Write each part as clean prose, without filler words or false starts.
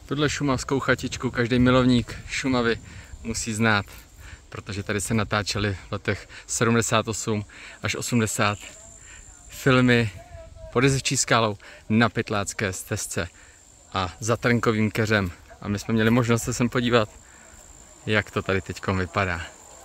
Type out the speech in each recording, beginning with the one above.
Tuhle šumavskou chatičku každý milovník Šumavy musí znát, protože tady se natáčely v letech 78 až 80 filmy Pod Jezevčí skálou, Na Pytlácké stezce a Za Trnkovým keřem. A my jsme měli možnost se sem podívat, jak to tady teďkom vypadá.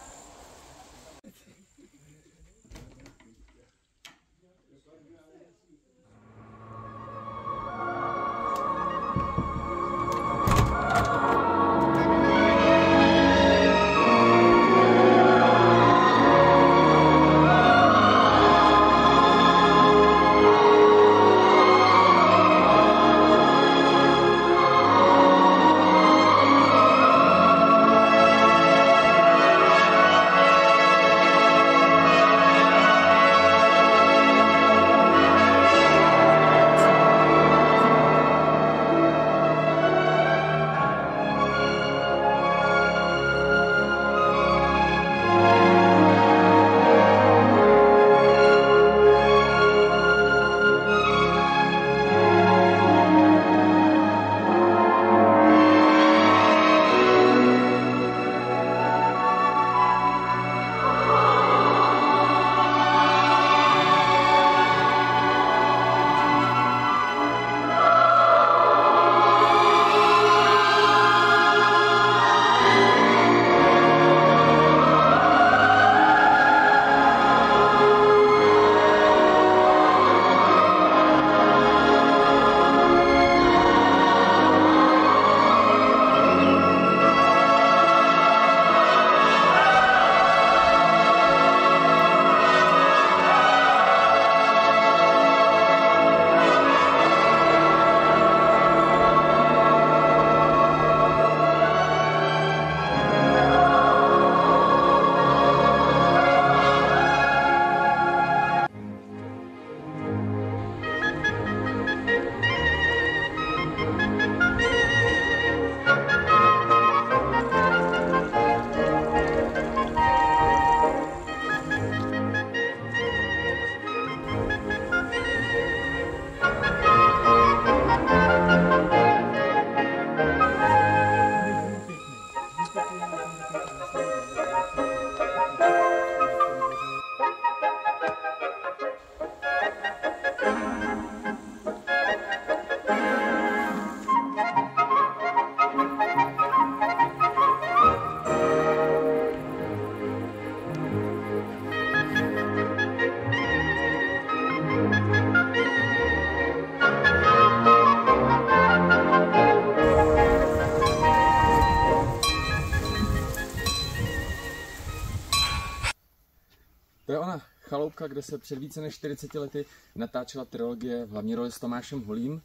To je ona chaloupka, kde se před více než 40 lety natáčela trilogie v hlavní roli s Tomášem Holým.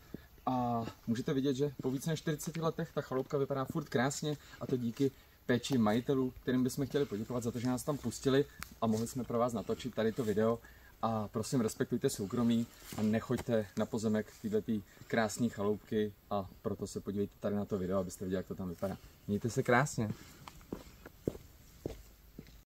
A můžete vidět, že po více než 40 letech ta chaloupka vypadá furt krásně, a to díky péči majitelů, kterým bychom chtěli poděkovat za to, že nás tam pustili a mohli jsme pro vás natočit tady to video. A prosím, respektujte soukromí a nechoďte na pozemek této krásné chaloupky, a proto se podívejte tady na to video, abyste viděli, jak to tam vypadá. Mějte se krásně.